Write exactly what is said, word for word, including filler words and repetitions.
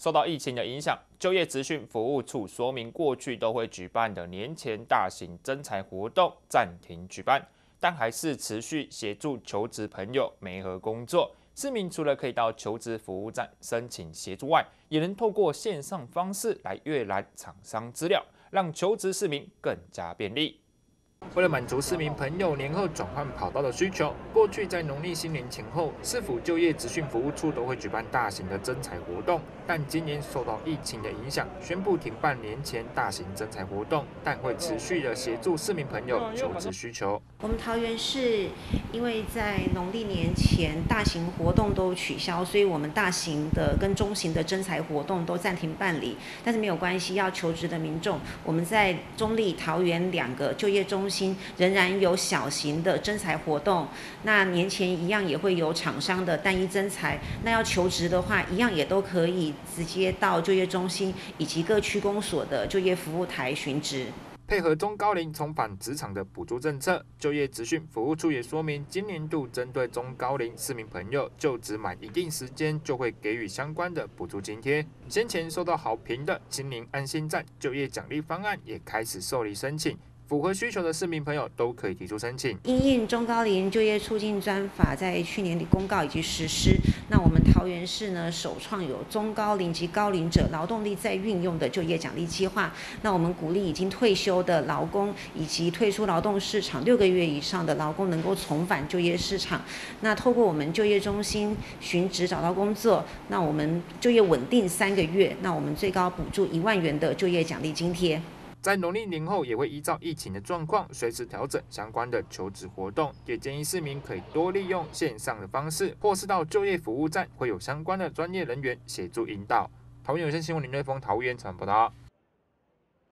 受到疫情的影响，就业职训服务处说明，过去都会举办的年前大型征才活动暂停举办，但还是持续协助求职朋友媒合工作。市民除了可以到求职服务站申请协助外，也能透过线上方式来阅览厂商资料，让求职市民更加便利。为了满足市民朋友年后转换跑道的需求，过去在农历新年前后，市府就业职训服务处都会举办大型的征才活动。但今年受到疫情的影响，宣布停办年前大型征才活动，但会持续的协助市民朋友求职需求。 我们桃园市因为在农历年前大型活动都取消，所以我们大型的跟中型的征才活动都暂停办理。但是没有关系，要求职的民众，我们在中立、桃园两个就业中心仍然有小型的征才活动。那年前一样也会有厂商的单一征才，那要求职的话，一样也都可以直接到就业中心以及各区公所的就业服务台询职。 配合中高龄重返职场的补助政策，就业职训服务处也说明，今年度针对中高龄市民朋友就职满一定时间，就会给予相关的补助津贴。先前受到好评的青年安心站就业奖励方案也开始受理申请。符合需求的市民朋友都可以提出申请。 因应中高龄就业促进专法在去年的公告以及实施，那我们桃园市呢首创有中高龄及高龄者劳动力再运用的就业奖励计划。那我们鼓励已经退休的劳工以及退出劳动市场六个月以上的劳工能够重返就业市场。那透过我们就业中心寻职找到工作，那我们就业稳定三个月，那我们最高补助一万元的就业奖励津贴。 在农历年后也会依照疫情的状况，随时调整相关的求职活动。也建议市民可以多利用线上的方式，或是到就业服务站，会有相关的专业人员协助引导。桃园有线新闻林瑞峰桃园采访报道。